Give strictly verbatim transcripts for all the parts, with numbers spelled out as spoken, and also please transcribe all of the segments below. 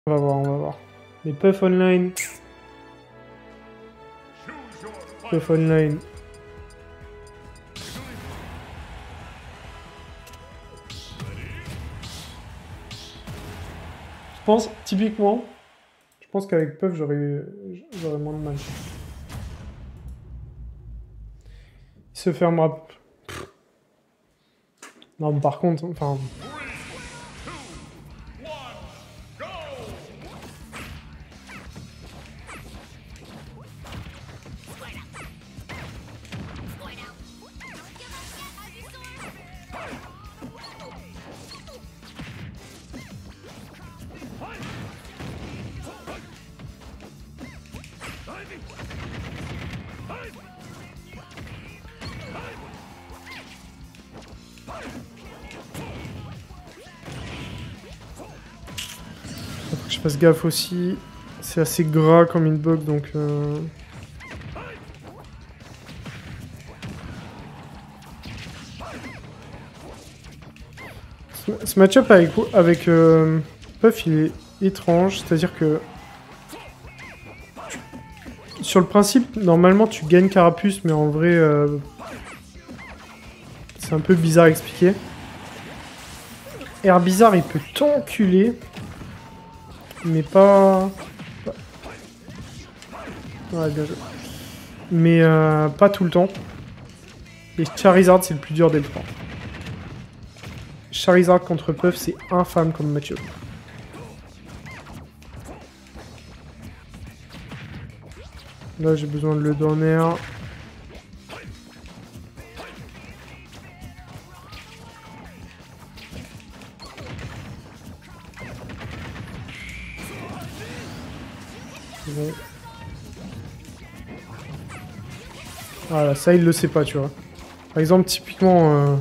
On va voir, on va voir. Les puffs online. Puff online. Je pense, typiquement, je pense qu'avec puff, j'aurais j'aurais moins de mal. Il se fermera. Non, mais par contre, enfin... Faut que je fasse gaffe aussi. C'est assez gras comme hitbox, donc... Euh... Ce match-up avec, avec euh, Puff, il est étrange. C'est-à-dire que... Sur le principe, normalement, tu gagnes Carapuce, mais en vrai... Euh... C'est un peu bizarre à expliquer. Air bizarre, il peut t'enculer. Mais pas... Ouais, bien joué. Mais euh, pas tout le temps. Et Charizard, c'est le plus dur des trois. Charizard contre Puff, c'est infâme comme match-up. Là, j'ai besoin de le donner. Bon. Voilà, ça, il le sait pas, tu vois. Par exemple, typiquement... Euh...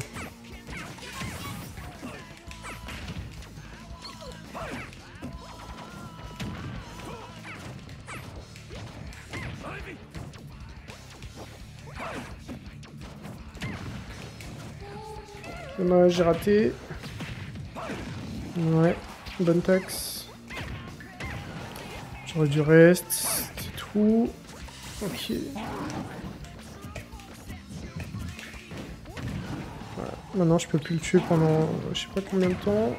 Ouais, j'ai raté. Ouais, bonne taxe. J'aurais dû reste, c'est tout. Ok. Voilà. Maintenant, je peux plus le tuer pendant je sais pas combien de temps.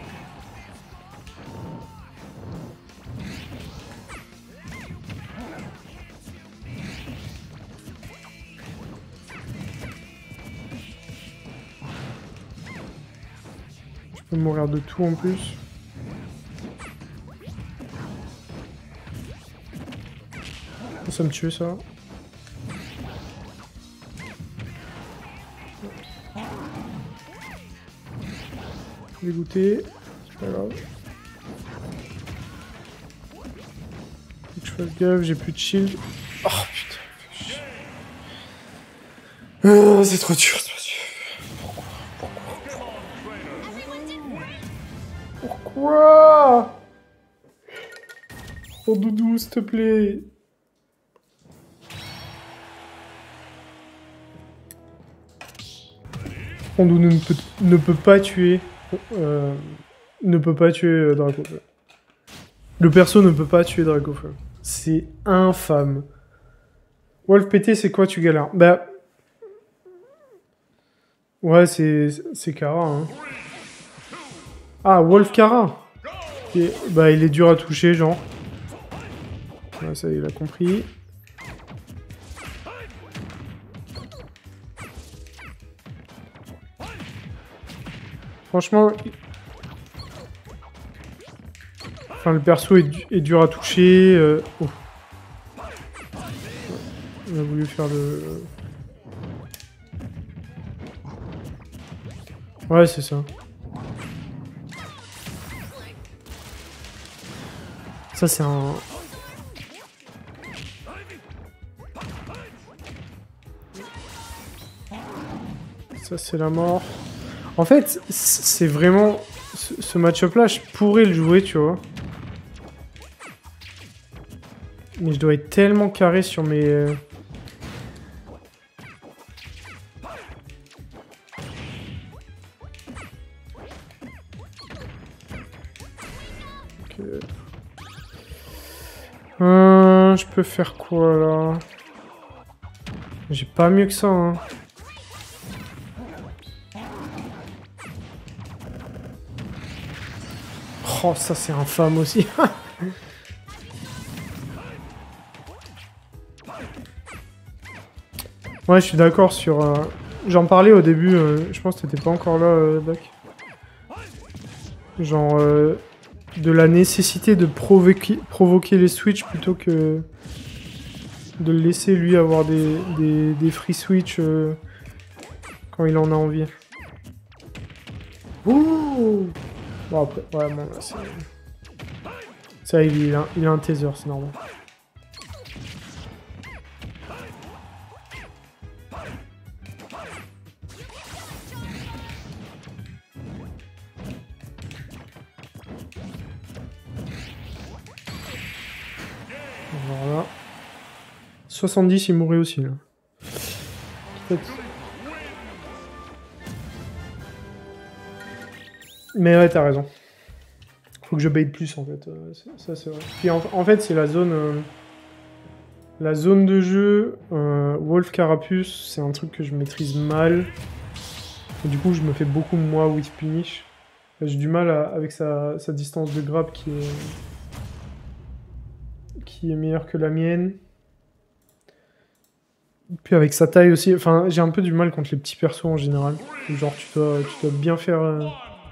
Je peux mourir de tout en plus. Ça me tue ça. Dégoûté, c'est pas grave. Faut que je fasse gaffe, j'ai plus de shield. Oh putain. Oh, c'est trop dur, c'est trop dur. Pourquoi Pourquoi Pourquoi Oh doudou, s'il te plaît. Doudou ne peut, ne peut pas tuer... Euh, ne peut pas tuer euh, Dracofeu. Le perso ne peut pas tuer Dracofeu. C'est infâme. Wolf P T, c'est quoi, tu galères? Bah... Ouais, c'est... C'est Kara, hein. Ah, Wolf Kara. Et, bah, il est dur à toucher, genre. Ouais, ça, il a compris. Franchement... Enfin, le perso est, du est dur à toucher. Euh... Oh. On a voulu faire le... Ouais, c'est ça. Ça, c'est un... Ça, c'est la mort. En fait, c'est vraiment... Ce, ce match-up là, je pourrais le jouer, tu vois. Mais je dois être tellement carré sur mes... Euh... Okay. Hum, je peux faire quoi là? J'ai pas mieux que ça. Hein. Oh, ça c'est infâme aussi. Ouais, je suis d'accord sur... Euh... J'en parlais au début, euh... je pense que t'étais pas encore là, euh, Doc. Genre, euh... de la nécessité de provoquer, provoquer les switches plutôt que de le laisser lui avoir des, des, des free switch euh... quand il en a envie. Ouh. Bon après, ouais, bon, là c'est... Ça, il, il, a, il a un taser, c'est normal. Voilà. soixante-dix, il mourrait aussi, là. Peut-être... Mais ouais, t'as raison. Faut que je bait plus, en fait. Euh, ça, c'est vrai. Puis, en, en fait, c'est la zone... Euh, la zone de jeu, euh, Wolf Carapuce, c'est un truc que je maîtrise mal. Et du coup, je me fais beaucoup, moi, with punish. J'ai du mal à, avec sa, sa distance de grappe qui est... qui est meilleure que la mienne. Puis avec sa taille aussi, enfin j'ai un peu du mal contre les petits persos en général. Genre tu dois, tu dois bien faire... Euh...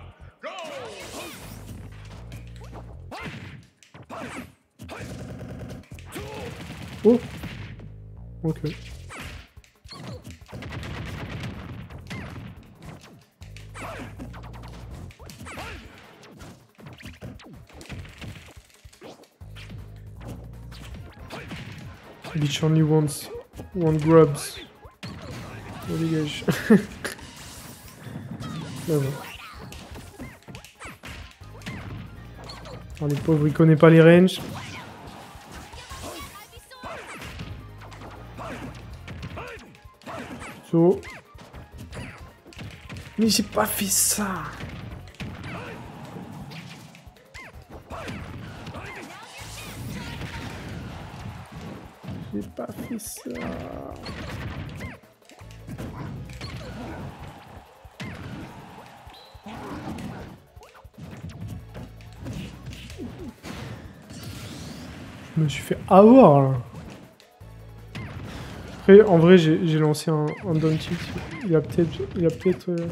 Oh. Ok. Bitch only wants one grubs. Oh, dégage. Là, bon. Alors, les pauvres, ils connaissent pas les ranges. So. Mais j'ai pas fait ça. J'ai pas fait ça. Je me suis fait avoir là. Après, en vrai, j'ai lancé un, un down tilt. Il a peut-être... Il a peut-être... Euh...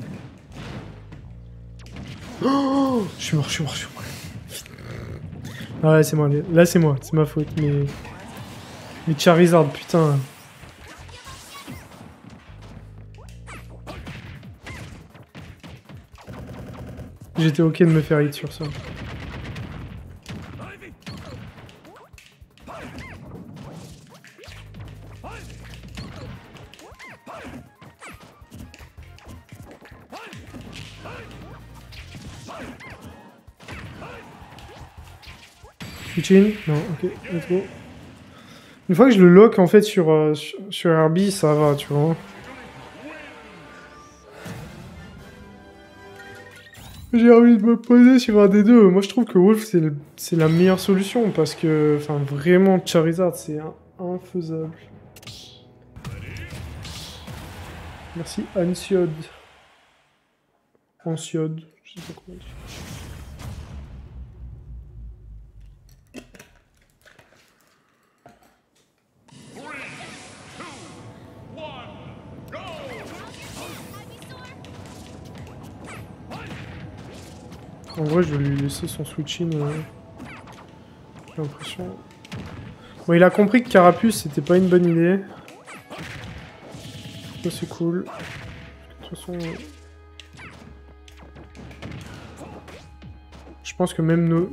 Oh, je suis mort, je suis mort, je suis mort. Ah ouais, c'est moi. Là, c'est moi. C'est ma faute. Mais... Mais Charizard, putain. J'étais ok de me faire hit sur ça. Switching? Non, ok, let's go. Une fois que je le lock en fait sur, euh, sur, sur Herbie, ça va, tu vois. J'ai envie de me poser sur un des deux. Moi je trouve que Wolf c'est la meilleure solution parce que, enfin vraiment Charizard c'est infaisable. Merci Ansiod. Ansiod, je sais pas comment dire. En vrai, je vais lui laisser son switching. Euh... J'ai l'impression. Bon, il a compris que Carapuce c'était pas une bonne idée. Ça, c'est cool. De toute façon. Euh... Je pense que même nos.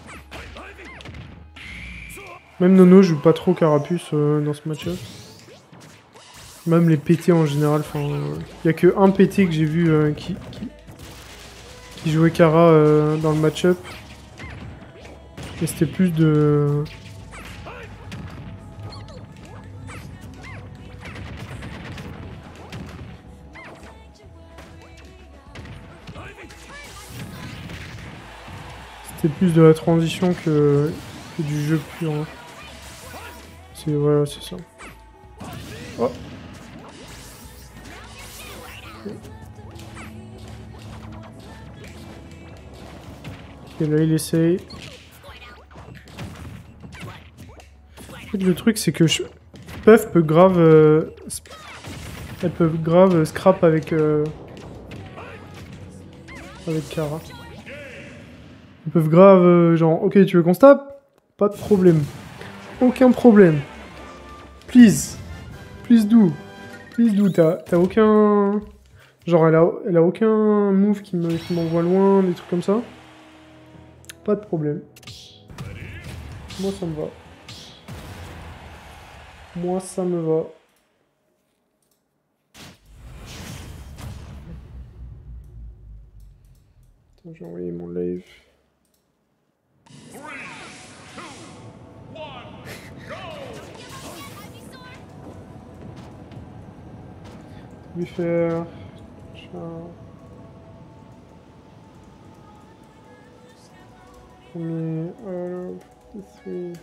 Même Nono joue pas trop Carapuce euh, dans ce match-up. Même les P T en général. Enfin, il euh... y a que un P T que j'ai vu euh, qui. qui... qui jouait Kara euh, dans le match-up. Et c'était plus de... C'était plus de la transition que, que du jeu pur. Hein. C'est voilà, c'est ça. Oh. Et là il essaye. En fait, le truc c'est que je... Puff peut grave... Euh... Elle peut grave scrap avec... Euh... Avec Kara. Ils peuvent grave... Euh, genre, ok tu veux qu'on se tape? Pas de problème. Aucun problème. Please. Please do. Please do. T'as aucun... Genre elle a, elle a aucun move qui m'envoie loin, des trucs comme ça. Pas de problème. Moi ça me va. Moi ça me va. Attends, j'ai envoyé mon live. Lui faire... Ciao. Mais... Euh... C'est...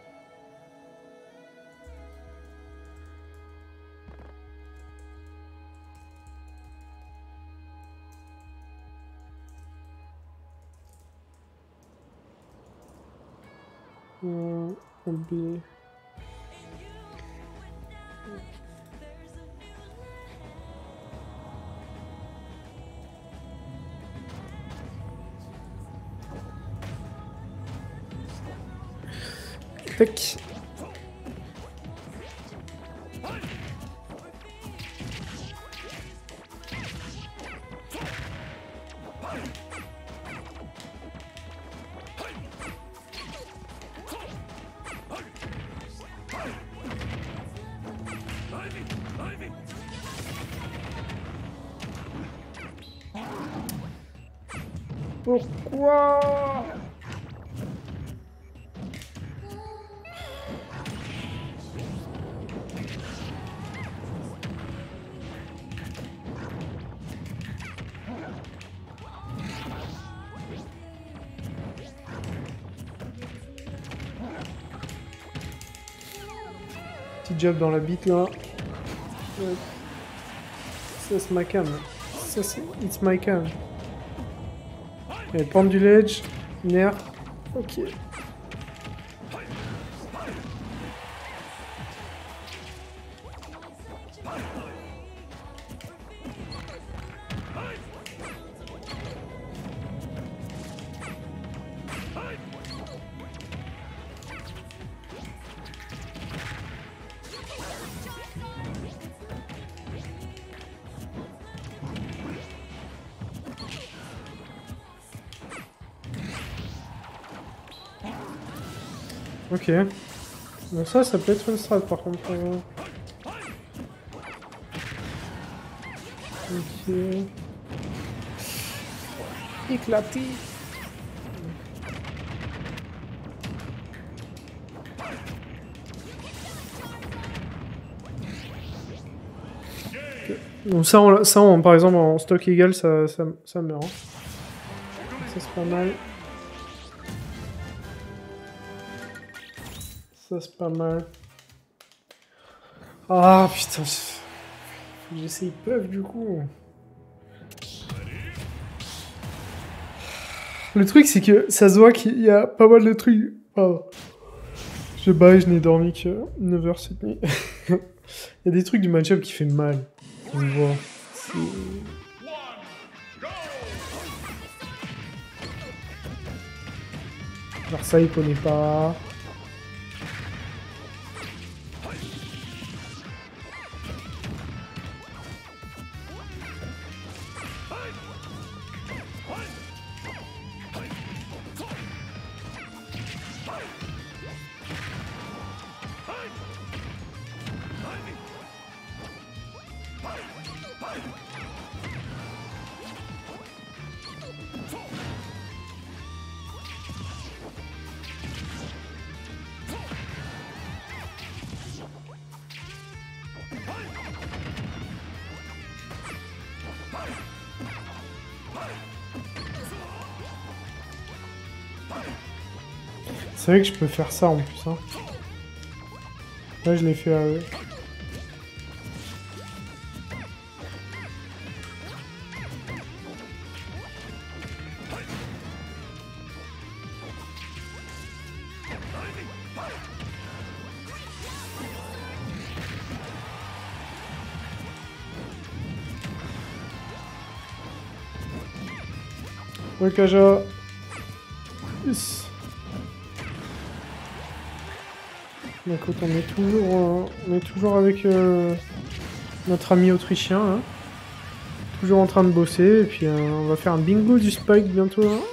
Euh... B... Tac. Pourquoi? Petit jab dans la bite là. Ouais. Ça c'est ma cam. Ça c'est... It's my cam. Et pendulage, nerf. Ok. Ok. Donc ça, ça peut être une strat par contre. Euh... Ok. Éclaté. Okay. Donc ça, on, ça on, par exemple, en stock égal, ça, ça, ça meurt. Hein. Ça, c'est pas mal. Ça c'est pas mal. Ah putain. Faut que j'essaye Puff du coup. Le truc c'est que ça se voit qu'il y a pas mal de trucs. Oh. Je baille, je n'ai dormi que neuf heures cette nuit. Il y a des trucs du match-up qui fait mal. On le voit. Genre ça il connaît pas. C'est vrai que je peux faire ça en plus. Hein. Là, je l'ai fait à eux. Ouais, Kaja. Yes. Écoute, on est toujours, euh, on est toujours avec euh, notre ami autrichien, hein. Toujours en train de bosser, et puis euh, on va faire un bingo du Spike bientôt. Hein.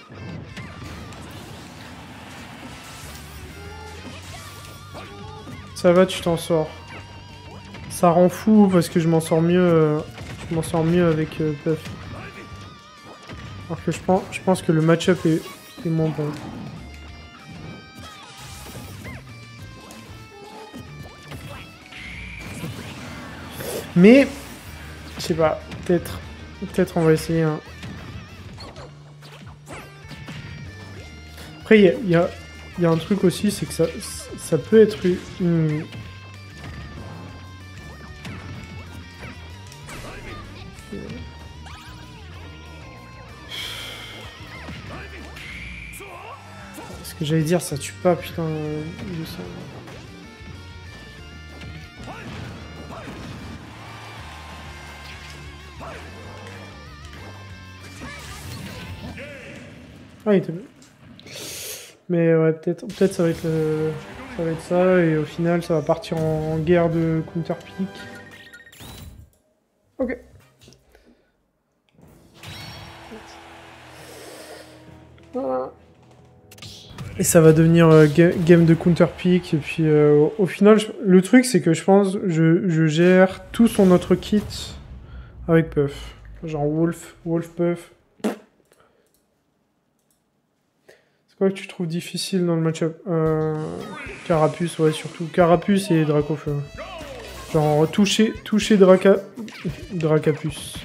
Ça va, tu t'en sors. Ça rend fou parce que je m'en sors mieux, euh, je m'en sors mieux avec euh, Puff. Alors que je pense, je pense que le match-up est, est moins bon. Mais, je sais pas, peut-être, peut-être on va essayer un... Après, il y a, y, a, y a un truc aussi, c'est que ça, ça peut être une... Ce que j'allais dire, ça tue pas, putain, euh, ça... Ah, il était... Mais ouais, peut-être peut-être ça va être euh, ça va être ça, et au final, ça va partir en guerre de counter-pick. Ok. Voilà. Et ça va devenir euh, ga game de counter-pick, et puis euh, au final, je... le truc, c'est que je pense je, je gère tout son autre kit avec Puff. Genre Wolf, Wolf Puff. C'est quoi que tu trouves difficile dans le match-up? euh, Carapuce, ouais, surtout. Carapuce et Dracofeu. Genre toucher, toucher Draca... Dracapuce.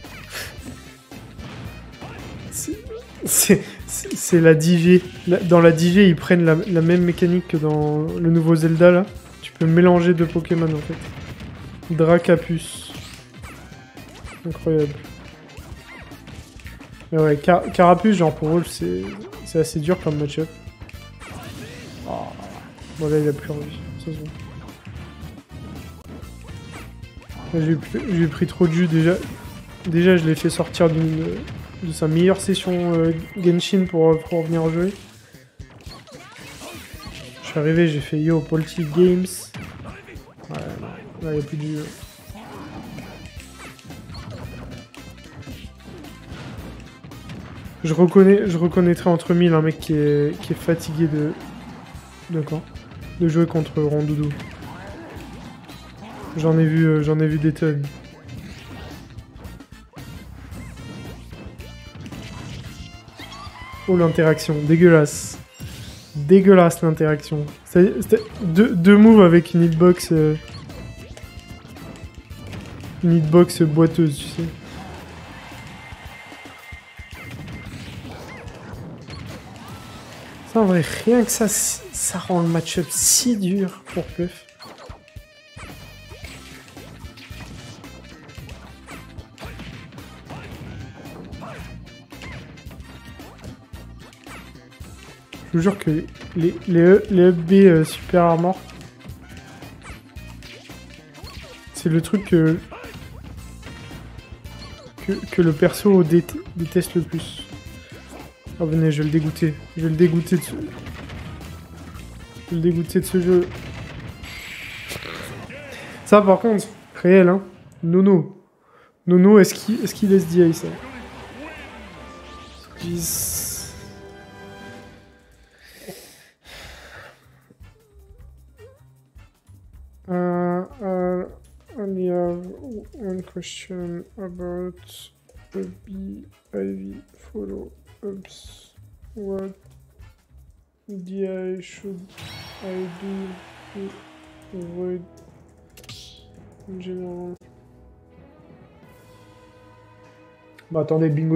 C'est la D G. Dans la D G, ils prennent la, la même mécanique que dans le nouveau Zelda, là. Tu peux mélanger deux Pokémon, en fait. Dracapuce. Incroyable. Mais ouais, Car Carapuce, genre pour Wolf, c'est assez dur comme match-up. Oh. Bon, là, il a plus envie. Ça se voit. J'ai pris trop de jus, déjà. Déjà, je l'ai fait sortir d'une... de sa meilleure session euh, Genshin pour, pour revenir jouer. Je suis arrivé, j'ai fait yo, Polti Games. Ouais, non, là, il n'y a plus de jeu. Je reconnais, je reconnaîtrais entre mille un mec qui est, qui est fatigué de... De quoi? De jouer contre Rondoudou. J'en ai vu, euh, j'en ai vu des tonnes. Oh, l'interaction, dégueulasse. Dégueulasse l'interaction. Deux, deux moves avec une hitbox... Euh, une hitbox boiteuse, tu sais. Ça, en vrai, rien que ça, ça rend le match-up si dur pour Puff. Je vous jure que les, les, les up B euh, Super Armor, c'est le truc que, que, que le perso dé, déteste le plus. Oh venez, je vais le dégoûter. Je vais le dégoûter de ce... Je vais le dégoûter de ce jeu. Ça par contre, réel hein. Nono. Nono, est-ce qu'il est qu'il laisse D I ça? dix... Uh, uh, only have one question about the B I V follow ups. What D I should I do to avoid in general? Bah attendez, bingo.